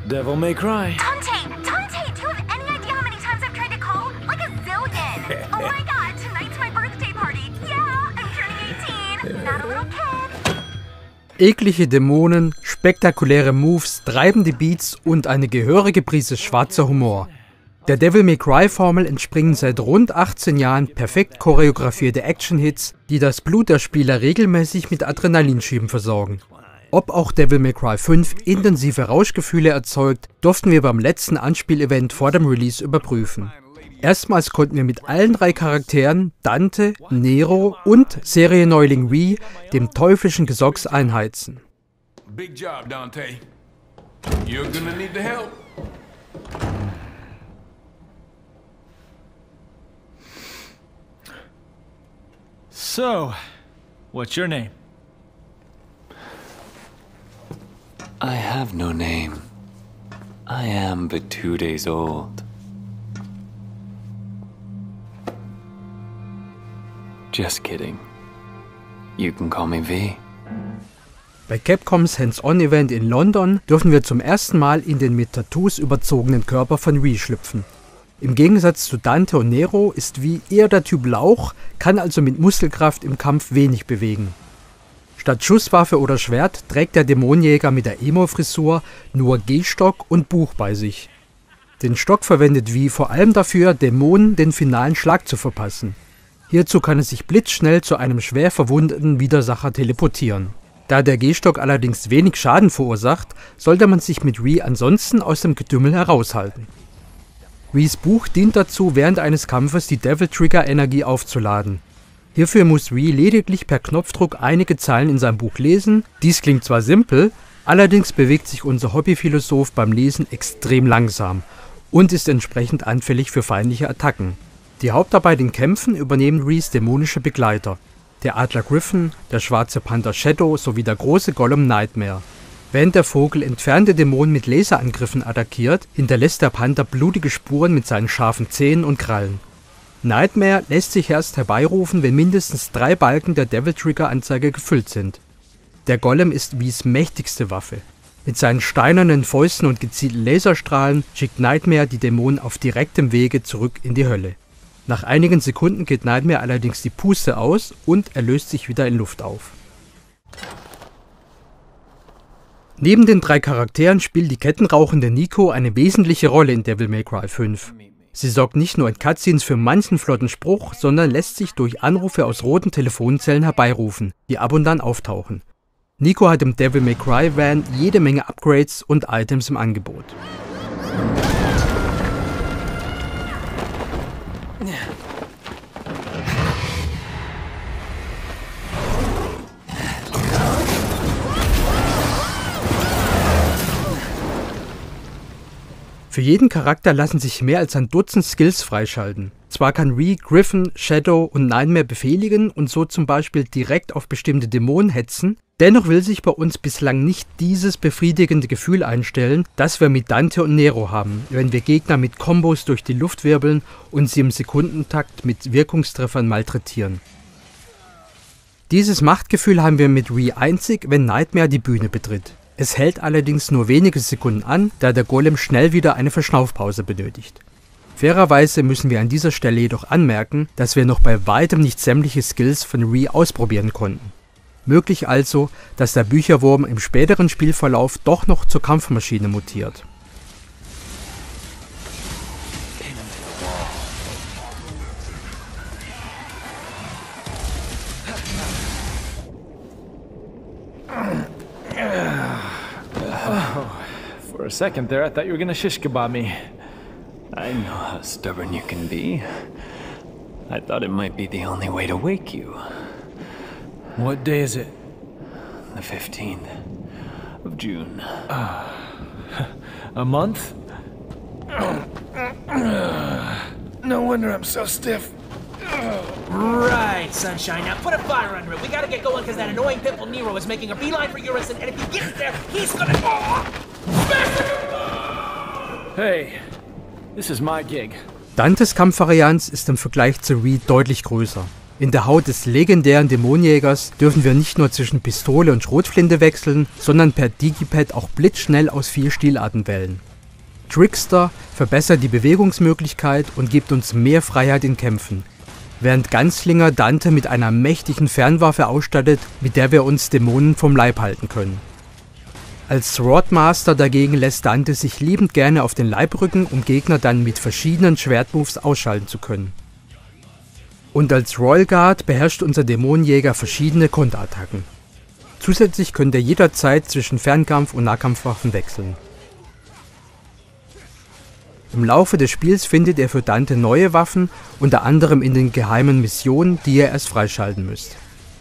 Devil May Cry. Dante, do you have any idea how many times I've tried to call? Like a zillion. Oh my god, tonight's my birthday party. Yeah, I'm turning 18. Not a little kid. Eklige Dämonen, spektakuläre Moves, treibende Beats und eine gehörige Prise schwarzer Humor. Der Devil May Cry Formel entspringen seit rund 18 Jahren perfekt choreografierte Action-Hits, die das Blut der Spieler regelmäßig mit Adrenalinschüben versorgen. Ob auch Devil May Cry 5 intensive Rauschgefühle erzeugt, durften wir beim letzten Anspielevent vor dem Release überprüfen. Erstmals konnten wir mit allen 3 Charakteren, Dante, Nero und Serienneuling Ree, dem teuflischen Gesocks einheizen. Big job, Dante. You're gonna need the help. So, what's your name? I have no name. I am but 2 days old. Just kidding. You can call me V. Bei Capcoms Hands-On-Event in London dürfen wir zum ersten Mal in den mit Tattoos überzogenen Körper von Ree schlüpfen. Im Gegensatz zu Dante und Nero ist V eher der Typ Lauch, kann also mit Muskelkraft im Kampf wenig bewegen. Statt Schusswaffe oder Schwert trägt der Dämonenjäger mit der Emo-Frisur nur Gehstock und Buch bei sich. Den Stock verwendet V vor allem dafür, Dämonen den finalen Schlag zu verpassen. Hierzu kann er sich blitzschnell zu einem schwer verwundeten Widersacher teleportieren. Da der Gehstock allerdings wenig Schaden verursacht, sollte man sich mit Ree ansonsten aus dem Getümmel heraushalten. Rees Buch dient dazu, während eines Kampfes die Devil Trigger Energie aufzuladen. Hierfür muss Ree lediglich per Knopfdruck einige Zeilen in seinem Buch lesen. Dies klingt zwar simpel, allerdings bewegt sich unser Hobbyphilosoph beim Lesen extrem langsam und ist entsprechend anfällig für feindliche Attacken. Die Hauptarbeit in Kämpfen übernehmen Rees dämonische Begleiter, der Adler Griffin, der schwarze Panther Shadow sowie der große Golem Nightmare. Während der Vogel entfernte Dämonen mit Laserangriffen attackiert, hinterlässt der Panther blutige Spuren mit seinen scharfen Zähnen und Krallen. Nightmare lässt sich erst herbeirufen, wenn mindestens 3 Balken der Devil Trigger Anzeige gefüllt sind. Der Golem ist Rees mächtigste Waffe. Mit seinen steinernen Fäusten und gezielten Laserstrahlen schickt Nightmare die Dämonen auf direktem Wege zurück in die Hölle. Nach einigen Sekunden geht Nightmare allerdings die Puste aus und er löst sich wieder in Luft auf. Neben den 3 Charakteren spielt die kettenrauchende Nico eine wesentliche Rolle in Devil May Cry 5. Sie sorgt nicht nur in Cutscenes für manchen flotten Spruch, sondern lässt sich durch Anrufe aus roten Telefonzellen herbeirufen, die ab und an auftauchen. Nico hat im Devil May Cry Van jede Menge Upgrades und Items im Angebot. Für jeden Charakter lassen sich mehr als ein Dutzend Skills freischalten. Zwar kann Ree, Griffin, Shadow und Nightmare befehligen und so zum Beispiel direkt auf bestimmte Dämonen hetzen, dennoch will sich bei uns bislang nicht dieses befriedigende Gefühl einstellen, das wir mit Dante und Nero haben, wenn wir Gegner mit Kombos durch die Luft wirbeln und sie im Sekundentakt mit Wirkungstreffern malträtieren. Dieses Machtgefühl haben wir mit Ree einzig, wenn Nightmare die Bühne betritt. Es hält allerdings nur wenige Sekunden an, da der Golem schnell wieder eine Verschnaufpause benötigt. Fairerweise müssen wir an dieser Stelle jedoch anmerken, dass wir noch bei weitem nicht sämtliche Skills von Ree ausprobieren konnten. Möglich also, dass der Bücherwurm im späteren Spielverlauf doch noch zur Kampfmaschine mutiert. For a second there, I thought you were gonna shish kebab me. I know how stubborn you can be. I thought it might be the only way to wake you. What day is it? The 15th of June. A month? No wonder I'm so stiff. Right, Sunshine. Now put a fire under it. We gotta get going because that annoying pimple Nero is making a beeline for Urison, and if he gets there, he's gonna... Hey, this is my gig. Dantes Kampfvarianz ist im Vergleich zu Ree deutlich größer. In der Haut des legendären Dämonenjägers dürfen wir nicht nur zwischen Pistole und Schrotflinte wechseln, sondern per Digipad auch blitzschnell aus 4 Stilarten wählen. Trickster verbessert die Bewegungsmöglichkeit und gibt uns mehr Freiheit in Kämpfen, während Ganzlinger Dante mit einer mächtigen Fernwaffe ausstattet, mit der wir uns Dämonen vom Leib halten können. Als Swordmaster dagegen lässt Dante sich liebend gerne auf den Leib rücken, um Gegner dann mit verschiedenen Schwertmoves ausschalten zu können. Und als Royal Guard beherrscht unser Dämonenjäger verschiedene Konterattacken. Zusätzlich könnt ihr jederzeit zwischen Fernkampf- und Nahkampfwaffen wechseln. Im Laufe des Spiels findet ihr für Dante neue Waffen, unter anderem in den geheimen Missionen, die ihr erst freischalten müsst.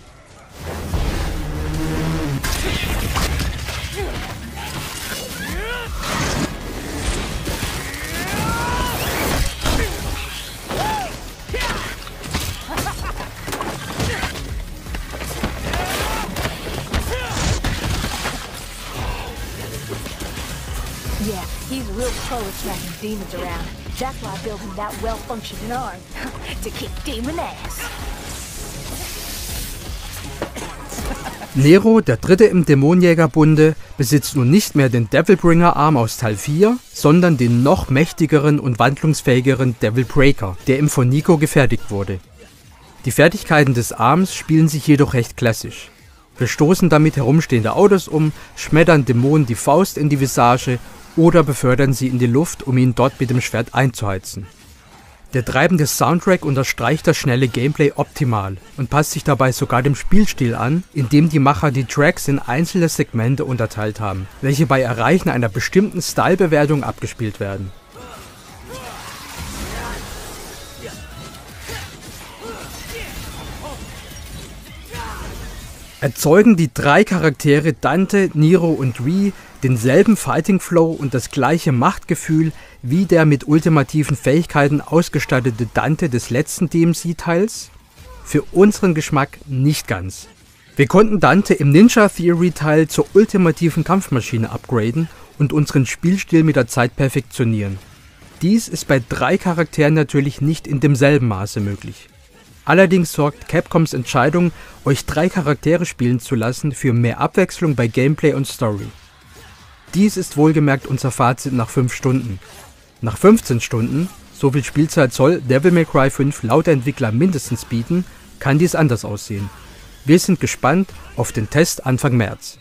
Yeah, he's real pro at smacking demons around. That's why I built him that well-functioning arm. To kick demon ass. Nero, der dritte im Dämonenjägerbunde, besitzt nun nicht mehr den Devilbringer Arm aus Teil 4, sondern den noch mächtigeren und wandlungsfähigeren Devil Breaker, der im von Nico gefertigt wurde. Die Fertigkeiten des Arms spielen sich jedoch recht klassisch. Wir stoßen damit herumstehende Autos um, schmettern Dämonen die Faust in die Visage oder befördern sie in die Luft, um ihn dort mit dem Schwert einzuheizen. Der treibende Soundtrack unterstreicht das schnelle Gameplay optimal und passt sich dabei sogar dem Spielstil an, indem die Macher die Tracks in einzelne Segmente unterteilt haben, welche bei Erreichen einer bestimmten Stylebewertung abgespielt werden. Erzeugen die 3 Charaktere Dante, Nero und Ree denselben Fighting Flow und das gleiche Machtgefühl wie der mit ultimativen Fähigkeiten ausgestattete Dante des letzten DMC-Teils? Für unseren Geschmack nicht ganz. Wir konnten Dante im Ninja Theory Teil zur ultimativen Kampfmaschine upgraden und unseren Spielstil mit der Zeit perfektionieren. Dies ist bei 3 Charakteren natürlich nicht in demselben Maße möglich. Allerdings sorgt Capcoms Entscheidung, euch 3 Charaktere spielen zu lassen, für mehr Abwechslung bei Gameplay und Story. Dies ist wohlgemerkt unser Fazit nach 5 Stunden. Nach 15 Stunden, so viel Spielzeit soll Devil May Cry 5 laut der Entwickler mindestens bieten, kann dies anders aussehen. Wir sind gespannt auf den Test Anfang März.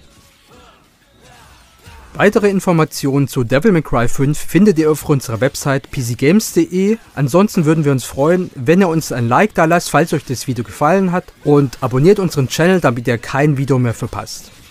Weitere Informationen zu Devil May Cry 5 findet ihr auf unserer Website pcgames.de. Ansonsten würden wir uns freuen, wenn ihr uns ein Like da lasst, falls euch das Video gefallen hat, und abonniert unseren Channel, damit ihr kein Video mehr verpasst.